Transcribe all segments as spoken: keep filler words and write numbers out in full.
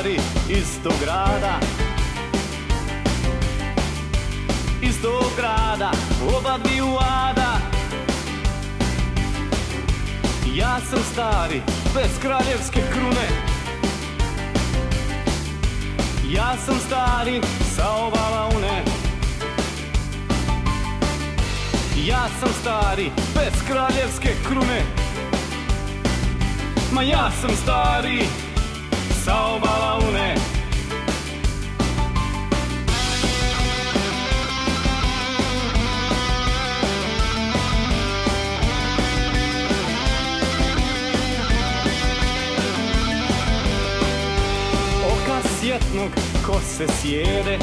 stari iz tog grada, iz tog grada, oba dviju ada. Ja sam stari, bez kraljevske krune. Ja sam stari, sa obala Une. Ja sam stari, bez kraljevske krune. Ma ja sam stari, sa obala Une. Oka sjetnog kose sjede,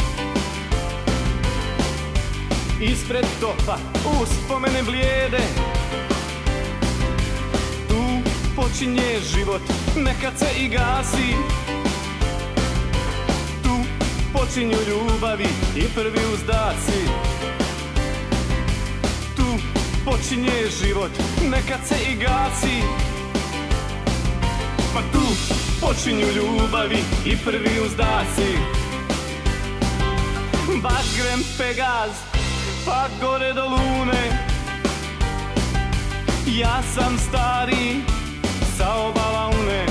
ispred topa uspomene blijede. Tu počinje život, nekad se i gasi. Tu počinju ljubavi i prvi uzdaci. Tu počinje život, nekad se i gasi. Pa tu počinju ljubavi i prvi uzdaci. Bagrem Pegaz, pa gore do Lune. Ja sam stari, sa obala Une.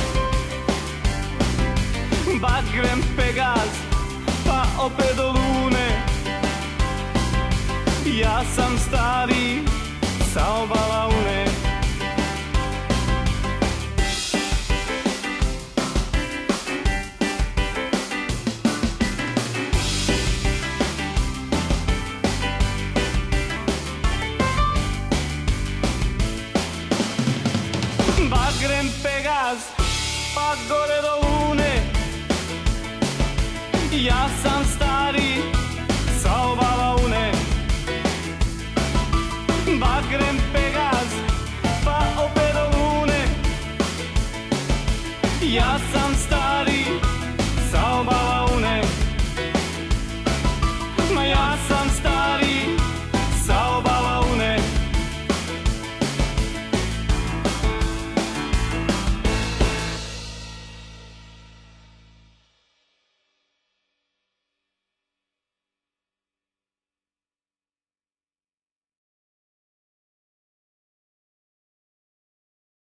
Bagrem Pegaz, pa opet do Lune. Ja sam stari, sa obala Une. Bagrem Pegaz, pa gore do Lune. Ja sam stari.